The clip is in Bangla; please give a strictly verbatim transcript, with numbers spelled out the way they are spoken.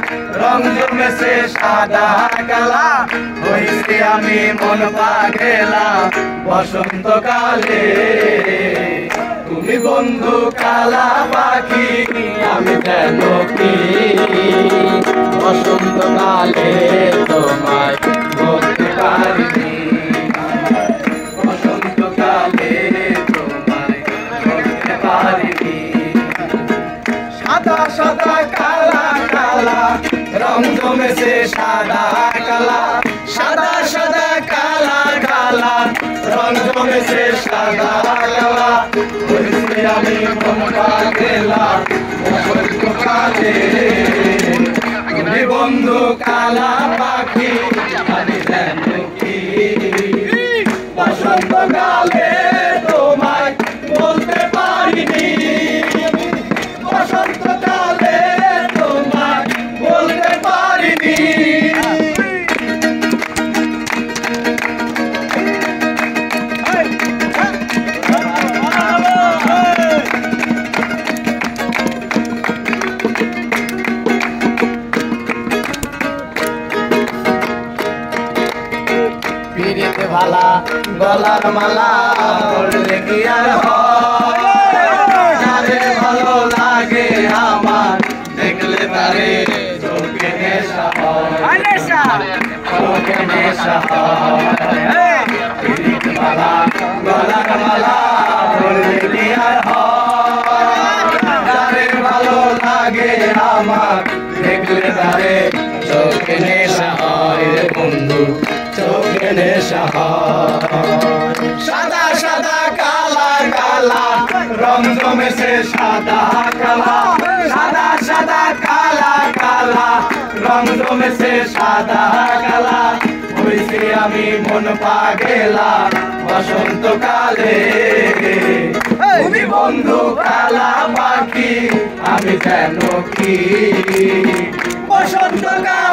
রং জমেছে সাদা কালা হইছি আমি মন পাগেলা বসন্তকালে তুমি বন্ধু কালা পাখি আমি কেন কি বসন্তকালে তোমায় বলতে পারিনি বসন্তকালে তোমায় বলতে পারিনি সাদা সাদা কালা কালা রং জমেছে সাদা কালা সাদা সাদা কালা কালা রং জমেছে সাদা কালা হইছি আমি মন পাগেলা বসন্তকালে তুমি বন্ধু কালা পাখি আমি যেন কি বসন্তকালে তোমায় বলতে পারিনি বসন্তকালে তোমায় বলতে পারিনি পিরিতে ভালা গলার মালা পড়লে কি আর হয় ভালো লাগে আমার দেখলে তারে চোখে নেশা হয় চোখে নেশা হয় পিরিতে ভালা গলার মালা পড়লে কি আর হয় ভালো লাগে আমার দেখলে তারে চোখে নেশা হয় বন্ধু চোখে নেশা হয় সাদা সাদা কালা কালা রং জমেছে সাদা কালা সাদা সাদা কালা কালা রং জমেছে সাদা কালা হইছি আমি মন পাগেলা বসন্তকালে তুমি বন্ধু কালা পাখি আমি যেন কি বসন্তকালে